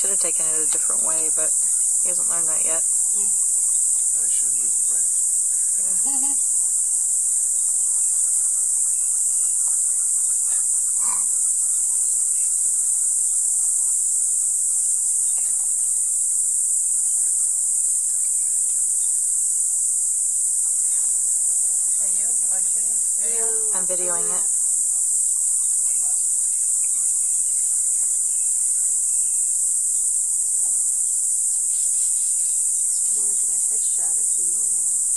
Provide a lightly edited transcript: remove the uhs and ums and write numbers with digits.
should have taken it a different way, but he hasn't learned that yet. Yeah. No, he should have moved the branch. Yeah. Are you watching video? Yeah, I'm videoing it. I want to get a headshot of tomorrow.